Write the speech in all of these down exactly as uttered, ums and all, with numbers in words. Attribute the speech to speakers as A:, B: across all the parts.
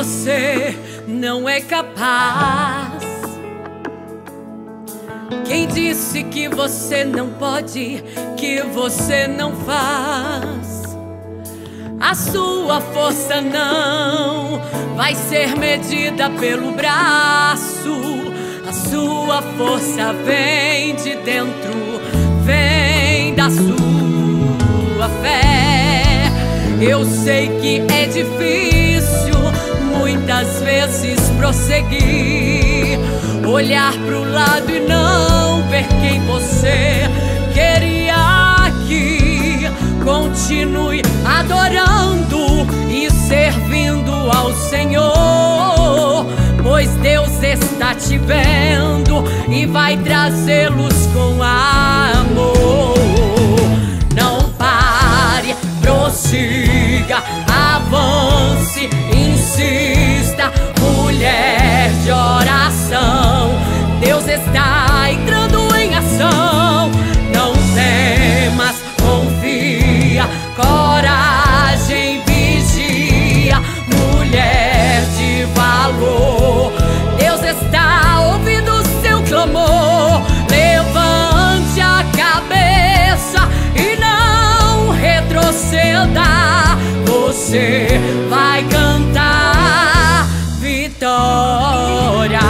A: você não é capaz? Quem disse que você não pode, que você não faz? A sua força não vai ser medida pelo braço. A sua força vem de dentro, vem da sua fé. Eu sei que é difícil muitas vezes prosseguir, olhar pro lado e não ver quem você queria que continue adorando e servindo ao Senhor, pois Deus está te vendo e vai trazê-los com amor. Não pare, prossiga, avance, insista, mulher de oração. Deus está entrando em ação. Não temas, confia, coragem, vigia, mulher de valor. Deus está ouvindo o seu clamor. Levante a cabeça e não retroceda. Você vai cantar vitória.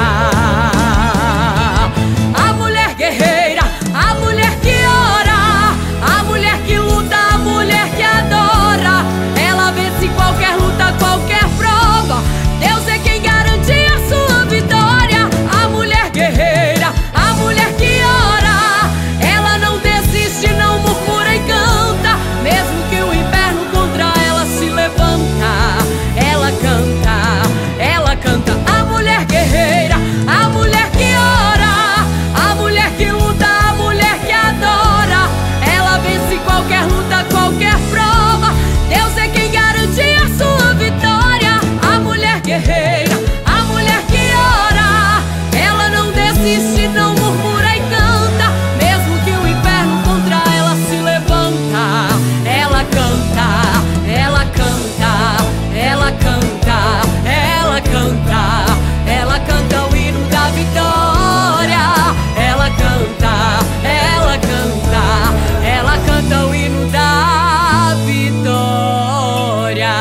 A: A mulher guerreira, a mulher que ora, a mulher que luta, a mulher que adora. Ela vence qualquer luta, qualquer prova. Deus é quem garante a sua vitória. A mulher guerreira, a mulher que ora, ela não desiste, não murmura e canta. Mesmo que o inferno contra ela se levanta, ela canta, ela canta. A mulher guerreira, a mulher que ora, a mulher que luta, a mulher que adora. Ela vence qualquer luta, qualquer prova. Deus é quem garante a sua vitória. A mulher guerreira, a mulher que ora, ela não desiste, não murmura e canta. Mesmo que o inferno contra ela se levanta, ela canta, ela canta, ela canta, ela canta, ela canta o hino da vitória. Ela canta, ela canta, ela canta o hino da vitória.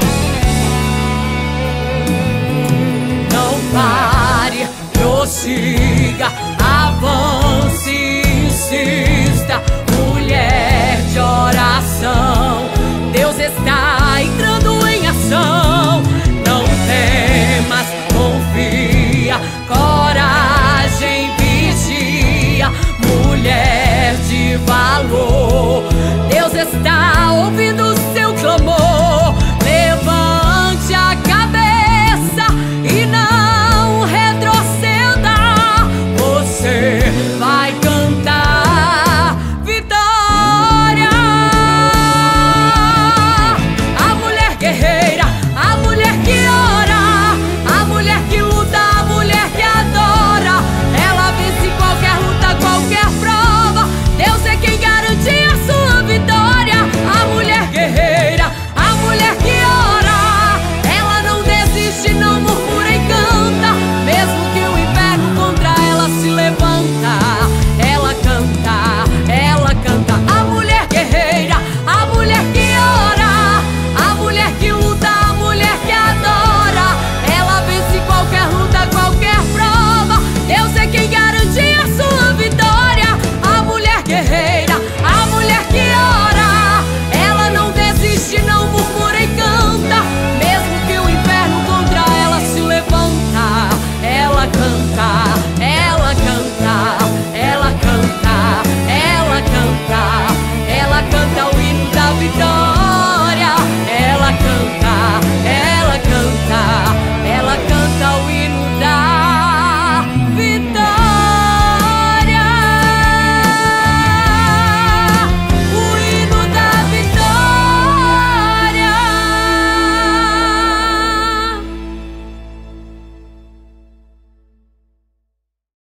A: Não pare, prossiga,